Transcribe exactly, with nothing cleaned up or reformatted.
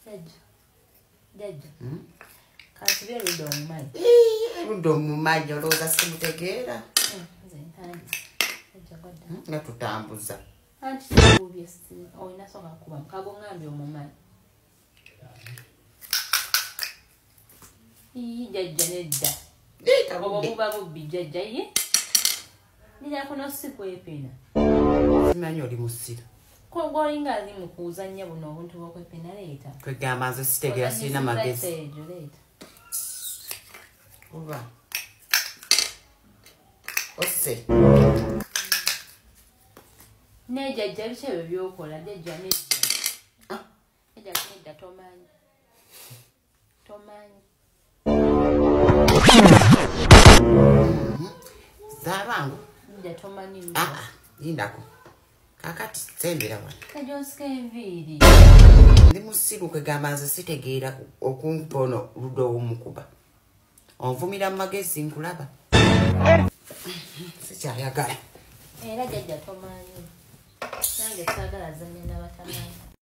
Jajja. Jajja. Kasibye Ludo omumanyi. Ludo omumanyi olowooza simutegeera. Nze ntanyi. Jajja gwadda. Nga tutambuza. Anti kikuubye si oyina soka kuba kago ngambye omumanyi. Ii jajja nedda. Obo buba bubbi jajja ye. Nija kuno si kwepena. Simanyi oli musiro. Ko golinga ali mu kuzannya buno obuntu bw'okwepena leeta. Kwegamba nze sitegeera sirina magezi. Oba. Ose. Ne jajja biki ebyo by'okola jajja nedda. Jajja nedda tomanyi. Tomanyi. Zabangu. Nja tomanyi. Ah ah, yindako. Kakati sembera wano. Kajonske enviiri. Ndi musiru kwegamba nze sitegeera okumpono Ludo omukuba. Onvumira mu magezi nkulaba. Sikyayagala. Era jajja tomanyi. Nange saagala zannyo n'abatamanyi.